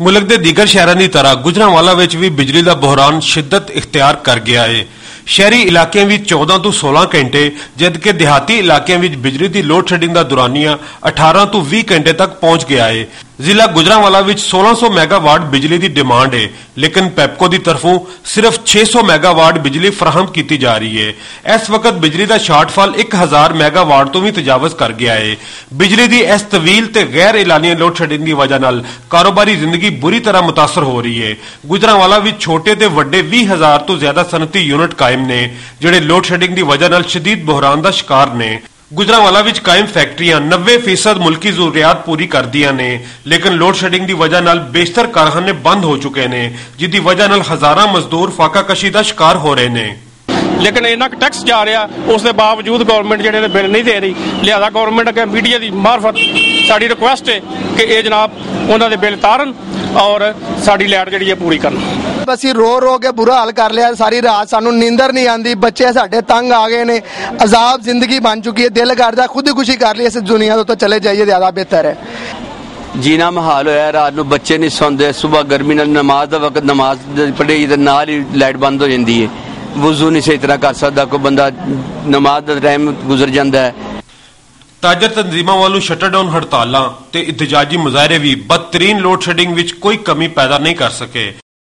मुल्क के दीगर शहरों की तरह गुजरांवाला विच भी बिजली का बहरान शिद्दत इख्तियार कर गया है। शहरी इलाकों में 14 तो 16 घंटे जबकि देहाती इलाकों में बिजली की लोड शेडिंग का दुरानिया 18 तो 20 घंटे तक पहुंच गया है। जिला गुजरांवाला विच 1600 मेगावाट बिजली की डिमांड है, लेकिन पैपको की तरफों सिर्फ 600 मेगावाट बिजली फराहम की जा रही है। इस वक्त बिजली का शार्टफॉल 1000 मेगावाट तो भी तजावज कर गया है। बिजली की इस तवील ते गैर एलानिया लोड शेडिंग की वजह नाल कारोबारी जिंदगी बुरी तरह मुतासर हो रही है। गुजरांवाला विच छोटे ते वड्डे 20,000 तो ज्यादा सनती यूनिट कायम ने जिहड़े लोड शेडिंग की वजह नाल शदीद बहरान का शिकार ने। गुजरांवाला विच कायम फैक्ट्रियां 90% मुल्की जरूरियात पूरी कर दियां ने, लेकिन लोड शेडिंग की वजह नाल बेशतर कारखाने बंद हो चुके ने, जिसकी वजह नाल हजारां मजदूर फाका कशी का शिकार हो रहे ने। लेकिन इन्ना टैक्स जा रहा, उसके बावजूद गवर्नमेंट जिहड़े बिल नहीं दे रही। लिहाजा गवर्नमेंट अगे मीडिया की मार्फत साडी रिक्वेस्ट है कि ये जनाब उन्हां दे बिल तारन और साडी लाइट जिहड़ी है पूरी करन। ਅਸੀਂ रो के बुरा हाल कर लिया, सारी रात सानू नींदर नहीं आती, बच्चे साडे तंग आ गए ने, अजाब जिंदगी बन चुकी है। दिल करदा खुदकुशी कर ली, इस दुनिया तो चले जाइए ज्यादा बेहतर है। जीना महाल होया, रात नूं बच्चे नहीं सौंदे, सुबह गर्मी नाल नमाज दा वक्त नमाज पढ़ी ते नाल ही लाइट बंद हो जाती है। वुजू नहीं सही तरह कर सकता, कोई बंदा नमाज दा टाइम गुजर जाता है। ताजर तंजीमां वालों शटरडाउन हड़तालां ते इhtजाजी मुजाहरे भी बदतरीन लोड शेडिंग विच कोई कमी पैदा नहीं कर सके।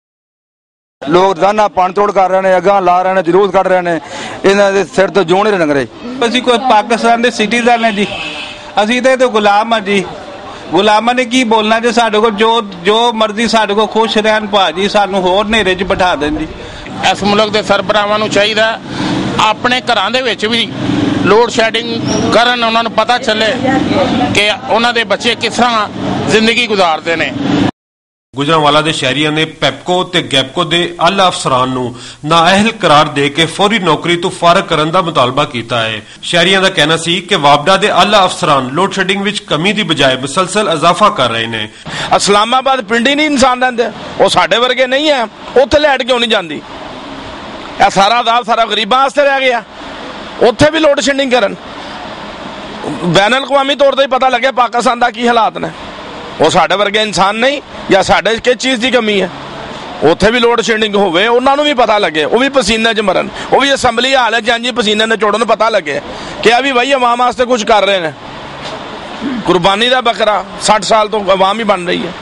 लोग रोजाना भन तोड़ कर रहे हैं, अगां ला रहे हैं, जलूस कट रहे हैं, इन्हां दे सिर तो जूं नहीं लंघ रहे। ਅਸੀਂ ਕੋਈ ਪਾਕਿਸਤਾਨ ਦੇ ਸਿਟੀਜ਼ਨ ਨੇ ਜੀ, ਅਸੀਂ ਤੇ ਗੁਲਾਮ ਆ ਜੀ। ਗੁਲਾਮਾਂ ਨੇ ਕੀ ਬੋਲਣਾ ਜੇ ਸਾਡੇ ਕੋਲ ਜੋ ਮਰਜ਼ੀ ਸਾਡੇ ਕੋਲ ਖੁਸ਼ ਰਹਿਣ ਭਾਜੀ, ਸਾਨੂੰ ਹੋਰ ਹਨੇਰੇ 'ਚ ਬਿਠਾ ਦੇਣ ਜੀ। ਇਸ ਮੁਲਕ ਦੇ ਸਰਬਰਾਹਾਂ ਨੂੰ ਚਾਹੀਦਾ ਆਪਣੇ ਘਰਾਂ ਦੇ ਵਿੱਚ ਵੀ ਲੋਡ ਸ਼ੈਡਿੰਗ ਕਰਨ, ਉਹਨਾਂ ਨੂੰ ਪਤਾ ਚੱਲੇ ਕਿ ਉਹਨਾਂ ਦੇ ਬੱਚੇ ਕਿਸ ਤਰ੍ਹਾਂ ਜ਼ਿੰਦਗੀ ਗੁਜ਼ਾਰਦੇ ਨੇ। गुजरांवाला दे शहरियों ने पैपको ते गैपको दे आला अफसरान नूं नाअहल करार दे के फौरी नौकरी तो फारग करन दा मुतालबा कीता है। शहरियों का कहना सी कि वापडा दे आला अफसरान लोड शेडिंग विच कमी दी बजाय मुसलसल इजाफा कर रहे ने। इस्लामाबाद पिंड ही नहीं इंसान रहंदे, वो साडे वर्गे नहीं है, उत्थे लाइट क्यों नहीं जांदी? ए सारा आदाब सारा गरीबां वास्ते रह गया, उत्थे भी लोड शेडिंग करन। बैन अल-अक़वामी तौर ते ही पता लगे पाकिस्तान दा की हालात ने। वो साडे वर्गे इंसान नहीं या साडे किस चीज की कमी है? उत्थे भी लोड शेडिंग होवे, उन्हां नूं भी पता लगे, वो भी पसीने च मरन, वो भी असैम्बली हाल है जी पसीने ने चोड़न, पता लगे कि अभी भाई अवाम वास्ते कुछ कर रहे हैं। कुर्बानी का बकरा 60 साल तो अवाम ही बन रही है।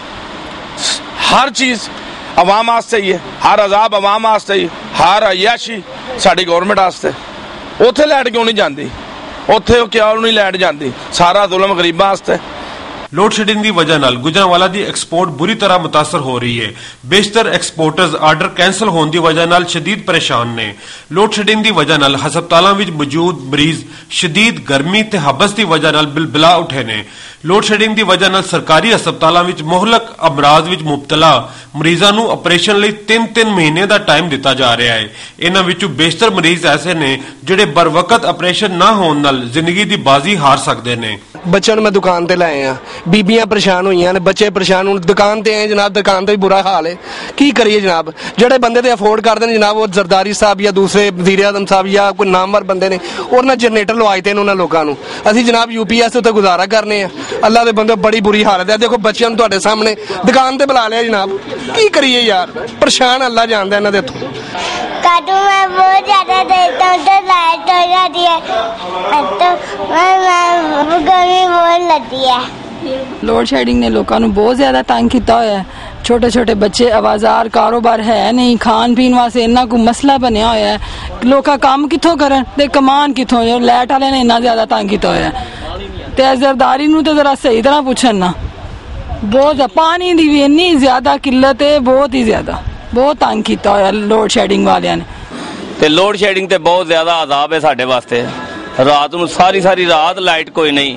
हर चीज अवाम वास्ते ही है, हर अजाब अवाम वास्ते ही, हर अयाशी साडी गवर्नमेंट वास्ते। उत्थे लाइट क्यों नहीं जाती? उत्थे क्यों नहीं लाइट जाती? सारा जुल्म गरीबां वास्ते। लोड शेडिंग की वजह नाल गुजरांवाला की एक्सपोर्ट बुरी तरह मुतासर हो रही है। बेशतर एक्सपोर्टर्स आर्डर कैंसल होने की वजह नाल शदीद परेशान ने। लोड शेडिंग की वजह नाल हस्पतालों में मौजूद मरीज शदीद गर्मी ते हबस की वजह नाल बिलबिला उठे ने। लोड शेडिंग की वजह नाल सरकारी हस्पतालों में मोहलक अमराज में मुबतला मरीजों को ऑपरेशन लई 3-3 महीने का टाइम दिता जा रहा है। इन्हां विचों बेशतर मरीज ऐसे ने जिहड़े बर वक्त ऑपरेशन ना होने नाल जिंदगी की बाजी हार सकते ने। बच्चों मैं दुकान ते लाए आ, बीबियां परेशान हुई ने, बच्चे परेशान हूं, दुकान ते आए जनाब, दुकान ते भी बुरा हाल है। की करिए जनाब? जेडे बंदे ते अफोर्ड करते हैं जनाब, वो जरदारी साहब या दूसरे वजीर आजम साहब या कोई नामवर बंदे ने, और ना जनरेटर लवाए थे उन्होंने लोगों को। असी जनाब यूपीएस उत्ते गुजारा करने अल्लाह के बंदे बड़ी बुरी हालत है। देखो बच्चों तुहाडे सामने दुकान ते बुला लिया जनाब, की करिए यार? परेशान अल्लाह जानदा इन्हां दे इत्थों। काटू में बहुत ज्यादा देता हूँ तो लाइट हो जाती है, तो मैं गर्मी बहुत लगती है। लोड शेडिंग ने लोगों को बहुत ज्यादा तंग किया होया है। छोटे छोटे बच्चे आवाजार, कारोबार है नहीं, खान पीन वास्ते इन्ना को मसला बनया होया है। लोग काम कितों करन ते कमान कितों? जो लाइट वाले ने इन्ना ज्यादा तंग किया होया है ते जरदारी नूं ते जरा सही तरह पुछन ना। बहुत पानी की भी इन्नी ज्यादा किल्लत है, बहुत ही ज्यादा, बहुत तंग किया होया लोड शेडिंग वालियां ने। ते लोड शेडिंग ते बहुत ज्यादा अजाब है साडे वास्ते। रात नूं सारी रात लाइट कोई नहीं,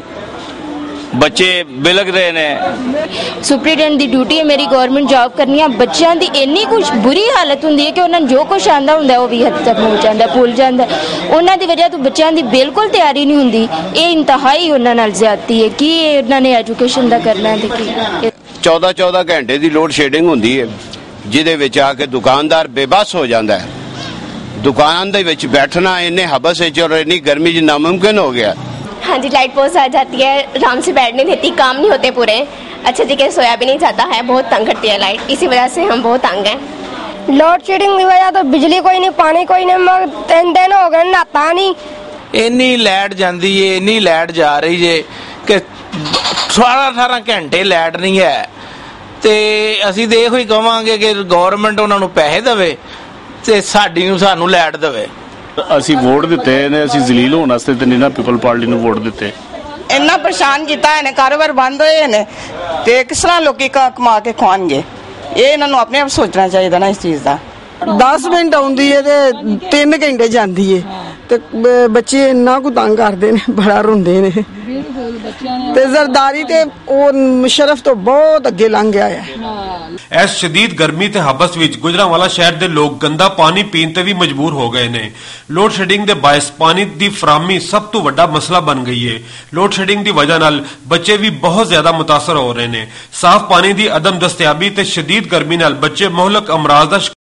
बच्चे बिलग रहे ने। सुपरिटेंडेंट की ड्यूटी है मेरी, गवर्नमेंट जॉब करनी है। बच्चों की इन्नी कुछ बुरी हालत होंदी है कि उन्होंने जो कुछ आंदा हुंदा वो भी हद तक पहुंच जाता, भुल जाता। उन्हां दी वजह तो बच्चों की बिल्कुल तैयारी नहीं होंदी। ये इंतहाई उन्हां नाल ज्यादती है कि उन्होंने एजुकेशन का करना है। 14 घंटे की लोड शेडिंग होंदी है, जिहदे विच आके दुकानदार बेबस हो जाता है। दुकान दे विच बैठना इन्ने हबस है और इन्नी गर्मी नामुमकिन हो गया। हाँ जी, लाइट बहुत आ जाती है, आराम से बैठ नहीं देती, काम नहीं होते पूरे, अच्छे तरीके से सोया भी नहीं जाता है, बहुत तंग करती है लाइट, इसी वजह से हम बहुत तंग हैं। लोड शेडिंग की वजह तो बिजली कोई नहीं, पानी कोई नहीं, मगर 3 दिन हो गए नहाता नहीं। ਇੰਨੀ ਲਾਈਟ ਜਾਂਦੀ ਏ, ਇੰਨੀ ਲਾਈਟ ਜਾ ਰਹੀ ਜੇ ਕਿ 18 ਘੰਟੇ ਲਾਈਟ ਨਹੀਂ ਹੈ। ਤੇ ਅਸੀਂ ਤੇ ਇਹੋ ਹੀ ਕਵਾਂਗੇ ਕਿ ਗਵਰਨਮੈਂਟ ਉਹਨਾਂ ਨੂੰ ਪੈਸੇ ਦੇਵੇ ਤੇ ਸਾਨੂੰ ਲਾਈਟ ਦੇਵੇ। ਅਸੀਂ ਵੋਟ ਦਿੱਤੇ ਨੇ, ਅਸੀਂ ਜ਼ਲੀਲ ਹੋਣ ਵਾਸਤੇ ਤੇ ਨਹੀਂ ਨਾ ਪੀਪਲ ਪਾਰਟੀ ਨੂੰ ਵੋਟ ਦਿੱਤੇ। ਇੰਨਾ ਪਰੇਸ਼ਾਨ ਕੀਤਾ ਇਹਨੇ, ਕਾਰੋਬਾਰ ਬੰਦ ਹੋਏ ਨੇ ਤੇ ਕਿਸ ਤਰ੍ਹਾਂ ਲੋਕੀ ਕਮਾ ਕੇ ਖਵਾਉਣਗੇ? ਇਹ ਇਹਨਾਂ ਨੂੰ ਆਪਣੇ ਆਪ ਸੋਚਣਾ ਚਾਹੀਦਾ ਨਾ ਇਸ ਚੀਜ਼ ਦਾ। 10 ਮਿੰਟ ਆਉਂਦੀ ਹੈ ਤੇ 3 ਘੰਟੇ ਜਾਂਦੀ ਹੈ ਤੇ ਬੱਚੇ ਇੰਨਾ ਕੁ ਤੰਗ ਕਰਦੇ ਨੇ, ਬੜਾ ਰੋਂਦੇ ਨੇ ਤੇ ਜ਼ਰਦਾਰੀ ਤੇ ਉਹ ਮੁਸ਼ਰਫ ਤੋਂ ਬਹੁਤ ਅੱਗੇ ਲੰਘ ਗਿਆ ਹੈ। ਇਸ ਸ਼ਦੀਦ ਗਰਮੀ ਤੇ ਹਬਸ ਵਿੱਚ ਗੁਜਰਾਂਵਾਲਾ ਸ਼ਹਿਰ ਦੇ ਲੋਕ ਗੰਦਾ ਪਾਣੀ ਪੀਣ ਤੇ ਵੀ ਮਜਬੂਰ ਹੋ ਗਏ ਨੇ। ਲੋਡ ਸ਼ੈਡਿੰਗ ਦੇ ਬਾਇਸ ਪਾਣੀ ਦੀ ਫਰਾਹਮੀ ਸਭ ਤੋਂ ਵੱਡਾ ਮਸਲਾ ਬਣ ਗਈ ਹੈ। ਲੋਡ ਸ਼ੈਡਿੰਗ ਦੀ ਵਜ੍ਹਾ ਨਾਲ ਬੱਚੇ ਵੀ ਬਹੁਤ ਜ਼ਿਆਦਾ ਮੁਤਾਸਰ ਹੋ ਰਹੇ ਨੇ। ਸਾਫ਼ ਪਾਣੀ ਦੀ ਅਦਮ ਦਸਤਿਆਬੀ ਤੇ ਸ਼ਦੀਦ ਗਰਮੀ ਨਾਲ ਬੱਚੇ ਮੁਹਲਕ ਅਮਰਾਜ਼ ਦਾ